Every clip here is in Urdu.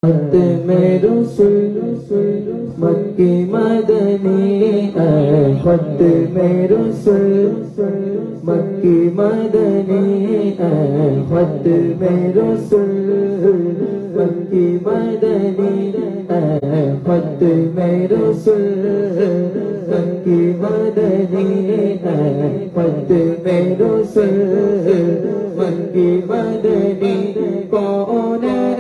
میں رسول مکی مدنی خط میں رسول مکی مدنی خط میں رسول مکی مدنی خط میں رسول مکی مدنی خط میں رسول مکی مدنی کون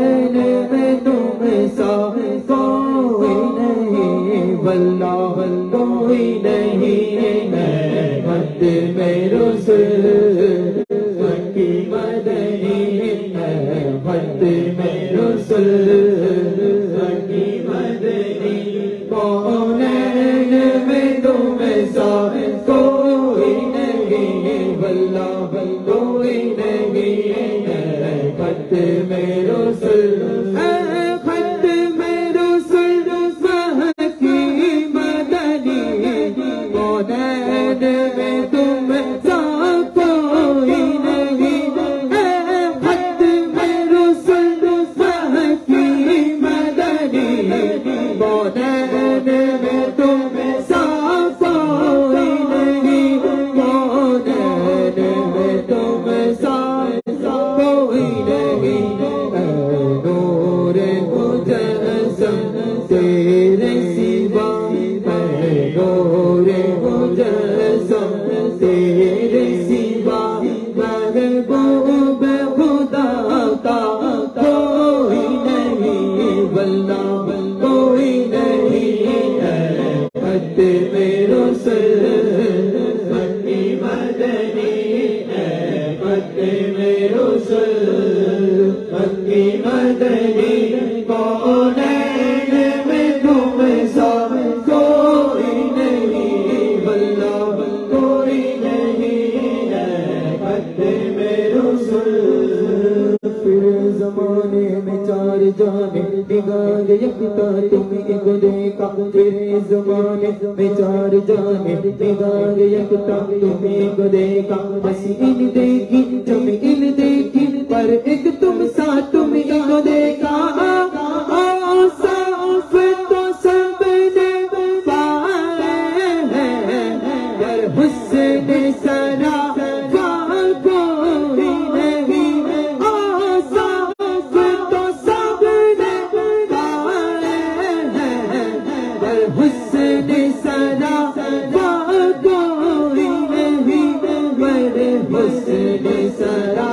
واللہ کوئی نہیں ہے خط میں رسول مکی مدنی ہے خط میں رسول مکی مدنی کونین میں تم سا کوئی نہیں واللہ کوئی نہیں ہے خط میں رسول زمانے میں چار جانے نگار یکتا تمہیں کو دیکھا بس ان دیکھی جمعین دیکھی پر ایک تم سا تمہیں کو دیکھا صاف تو سب نے پائے ہیں پر حسن سرا کوئی نہیں صاف تو سب نے پائے ہیں پر حسن سرا کوئی نہیں پر حسن سرا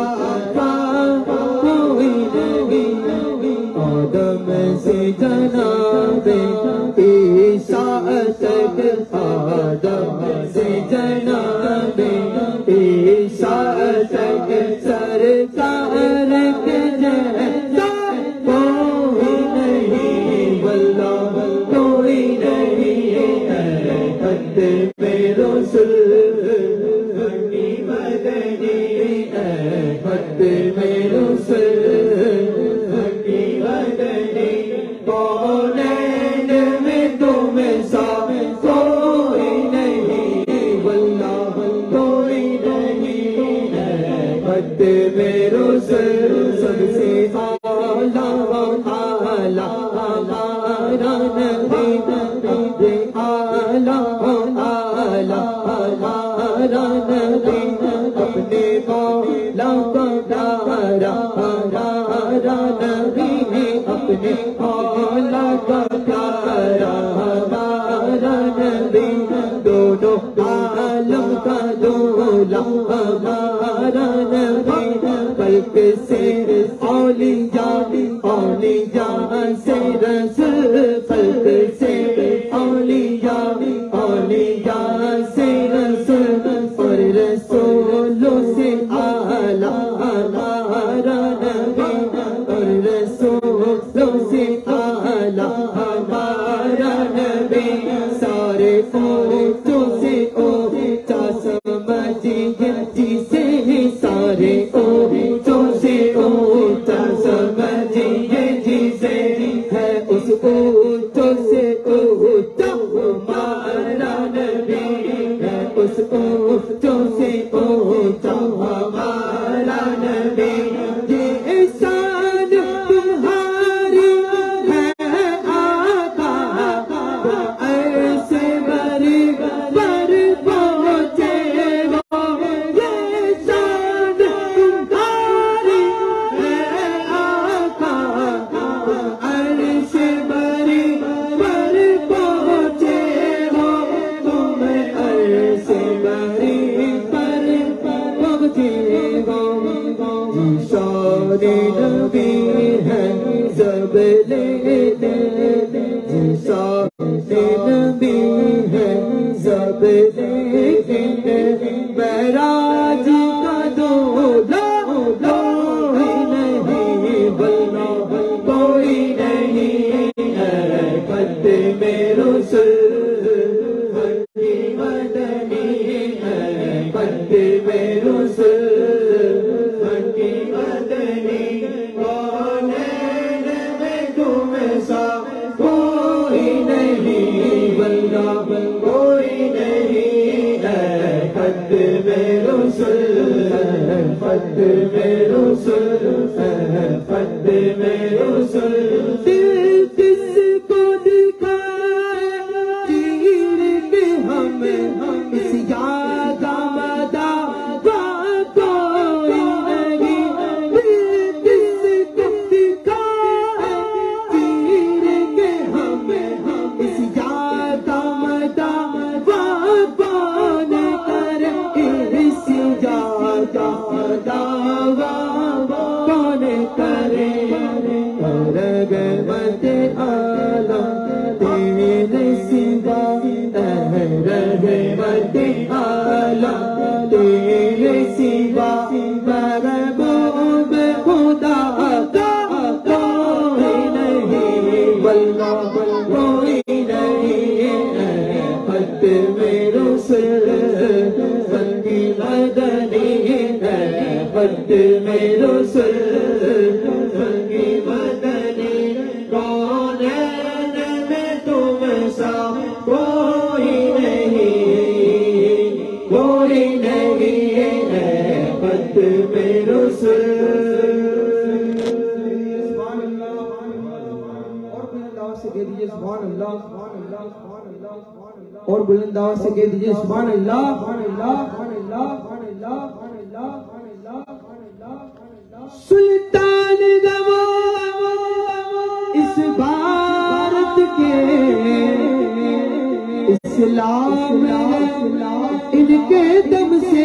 کوئی نہیں آدم سے جناب عیسیٰ تک آدم سے جناب عیسیٰ تک سرکار کے جیسا کوئی نہیں واللہ کوئی نہیں ہے خط میں رسول مکی مدنی ہے خط میں رسول مکی مدنی کونین میں تم سا کوئی نہیں واللہ کوئی نہیں ہے خط میں رسول سب سے اعلیٰ اعلیٰ ہمارا نبی اعلیٰ اعلیٰ ہمارا نبی اپنے مولا کا پیارا ہمارا نبی اپنے مولا کا پیارا ہمارا نبی دونوں عالم کا دولا ہمارا نبی پلک سے اولیاء اولیاء سے رسول پلک سے اولیاء اولیاء سے رسول اور رسولوں سے اعلیٰ ہمارا نبی اور رسولوں سے اعلیٰ ہمارا نبی سارے اونچوں سے اونچا سمجھیے جسے سارے اونچوں سے اونچا سمجھیے جسے ہے اس اونچوں سے اونچا ہمارا نبی ہے اس اونچوں سے اونچا ہمارا نبی یہ شان تمہاری سب لیتے ساتھ نبی ہے سب لیتے معراج کا دولہ کوئی نہیں بلنا کوئی نہیں ہے خط میں رسول کی مدنی ہے خط میں رسول کی مدنی کونین میں تم سا کوئی نہیں بلنا کوئی نہیں ہے خط میں رسول خط میں رسول خط میں رسول دل کس کو دکھائے چیر کے ہم اس یاد آمدہ کوئی نہیں دل کس کو دکھائے چیر کے ہم اس یاد آمدہ کون کرے اس یاد آمدہ کون کرے رغبت عالم تیرے سوا رغبت عالم تیرے سوا محبوب خدا کا کوئی نہیں بلنا کوئی نہیں ہے خط میں رسول کی مدنی ہے خط میں رسول کی مدنی کونین میں تم سا کوئی نہیں ہے خط میں رسول اور بلند آواز سے کہہ دیجئے سبحان اللہ سلطان اس بھارت کے اسلام ان کے دم سے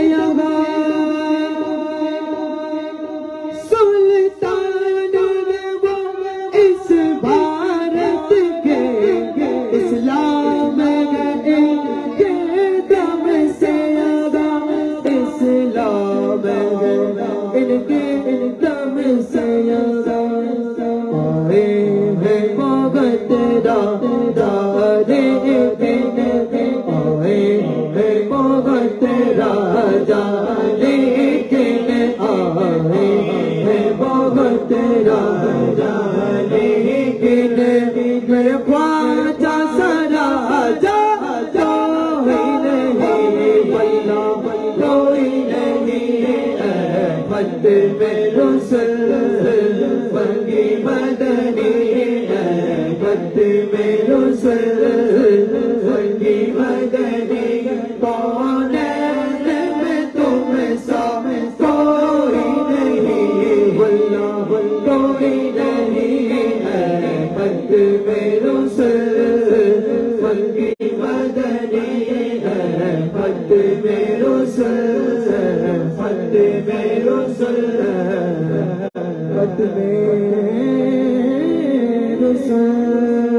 سلطان اس بھارت کے اسلام ان کے دم سے اسلام ان کے دم سے خط میں رسول